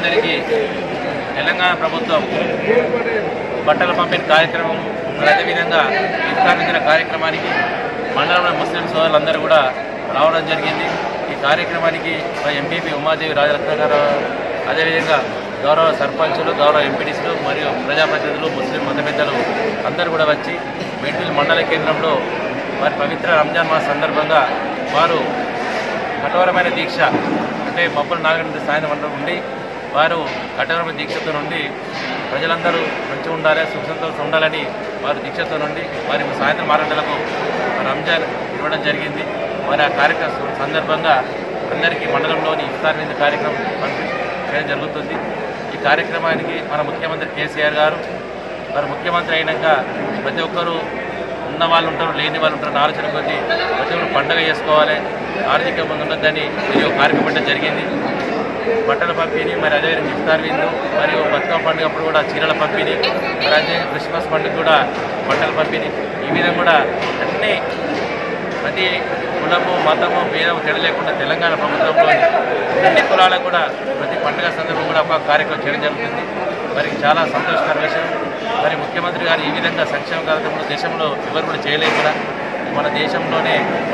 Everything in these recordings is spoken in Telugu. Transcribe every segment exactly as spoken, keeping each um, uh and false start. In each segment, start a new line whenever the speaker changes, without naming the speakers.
అందరికీ తెలంగాణ ప్రభుత్వం బట్టల పంపిణీ కార్యక్రమం అదేవిధంగా ఇఫ్తార్ విందుల కార్యక్రమానికి మండలంలో ముస్లిం సోదరులందరూ కూడా రావడం జరిగింది. ఈ కార్యక్రమానికి ఎంపీపీ ఉమాదేవి రాజరత్న గారు అదేవిధంగా గౌరవ సర్పంచులు గౌరవ ఎంపీటీసీలు మరియు ప్రజాప్రతినిధులు ముస్లిం మత పెద్దలు అందరూ కూడా వచ్చి మెట్పల్లి మండల కేంద్రంలో వారి పవిత్ర రంజాన్ మాస సందర్భంగా వారు కఠోరమైన దీక్ష అంటే మబ్బులు నాలుగు సాయంత్రం వంట ఉండి వారు కఠోరమైన దీక్షతో నుండి ప్రజలందరూ మంచిగా ఉండాలి సుఖ సంతోషం ఉండాలని వారు దీక్షతో నుండి వారి సాయంత్రం ఆరు గంటలకు రంజాన్ ఇవ్వడం జరిగింది. వారి ఆ కార్యక్రమం సందర్భంగా అందరికీ మండలంలోని ఇఫ్తార్ విందు కార్యక్రమం చేయడం జరుగుతుంది. ఈ కార్యక్రమానికి మన ముఖ్యమంత్రి కేసీఆర్ గారు వారు ముఖ్యమంత్రి అయినాక ప్రతి ఒక్కరూ ఉన్న వాళ్ళు ఉంటారు లేని వాళ్ళు ఉంటారు ఆలోచన కొద్దీ ప్రతి ఒక్కరు పండుగ చేసుకోవాలి ఆర్థిక ఇబ్బంది ఉండొద్దని ఇది ఒక కార్యక్రమం పెట్టడం జరిగింది. బట్టల పంపిణీ మరి అదేవిధంగా ఇఫ్తార్ విందు మరియు బతుకమ్మ పండుగ అప్పుడు కూడా చీరల పంపిణీ మరి అదే క్రిస్మస్ పండుగ కూడా బట్టల పంపిణీ ఈ విధంగా కూడా అన్నీ ప్రతి కులము మతము భేదము తేడా లేకుండా తెలంగాణ ప్రభుత్వంలో అన్ని కులాలకు కూడా ప్రతి పండుగ సందర్భం కూడా ఒక కార్యక్రమం చేయడం జరుగుతుంది. మరి చాలా సంతోషకర విషయం. మరి ముఖ్యమంత్రి గారు ఈ విధంగా సంక్షేమ కార్యక్రమంలో దేశంలో ఎవరు కూడా చేయలేదు కూడా మన దేశంలోనే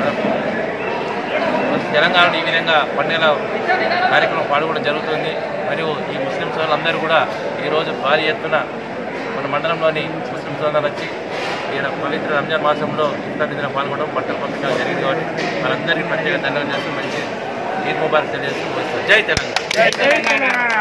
తెలంగాణలో ఈ విధంగా పండుగల కార్యక్రమం పాల్గొనడం జరుగుతుంది. మరియు ఈ ముస్లిం సోదరులందరూ కూడా ఈరోజు భారీ ఎత్తున మన మండలంలోని ముస్లిం సోదరులు వచ్చి ఈయన పవిత్ర రంజాన్ మాసంలో ఇఫ్తార్ విందులో పాల్గొనడం బట్టలు పంపించడం జరిగింది. కాబట్టి వాళ్ళందరికీ ప్రత్యేక ధన్యవాదాలు చేస్తూ మంచి ఈద్ ముబారక్ తెలియజేస్తూ జై Telangana.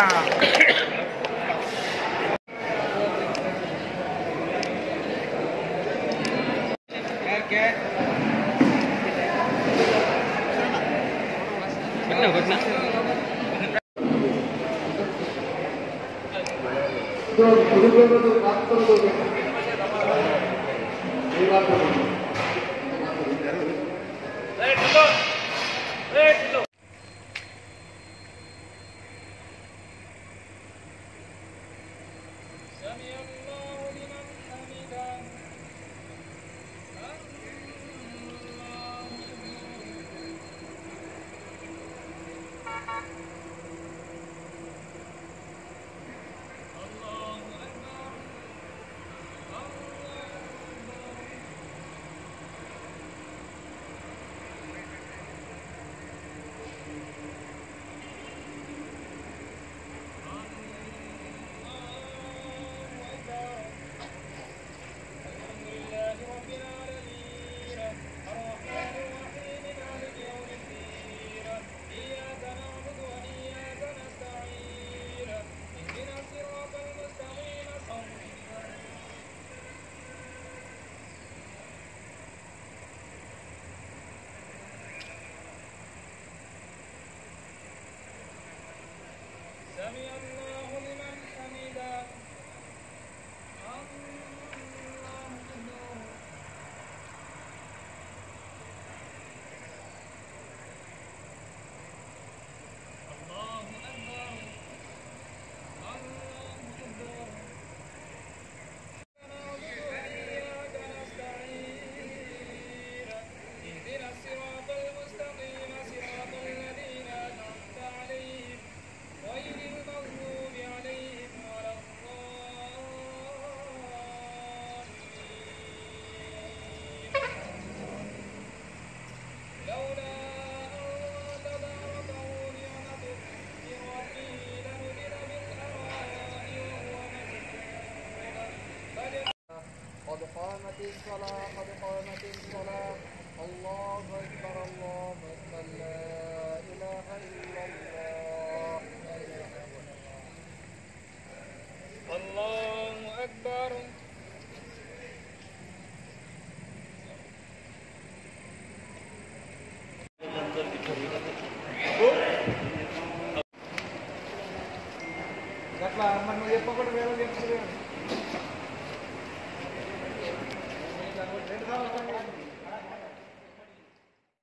قد قامت الصلاة قد قامت الصلاة الله أكبر الله أكبر لا إله إلا الله الله أكبر Gatlah, mana dia pokok dia dia dia.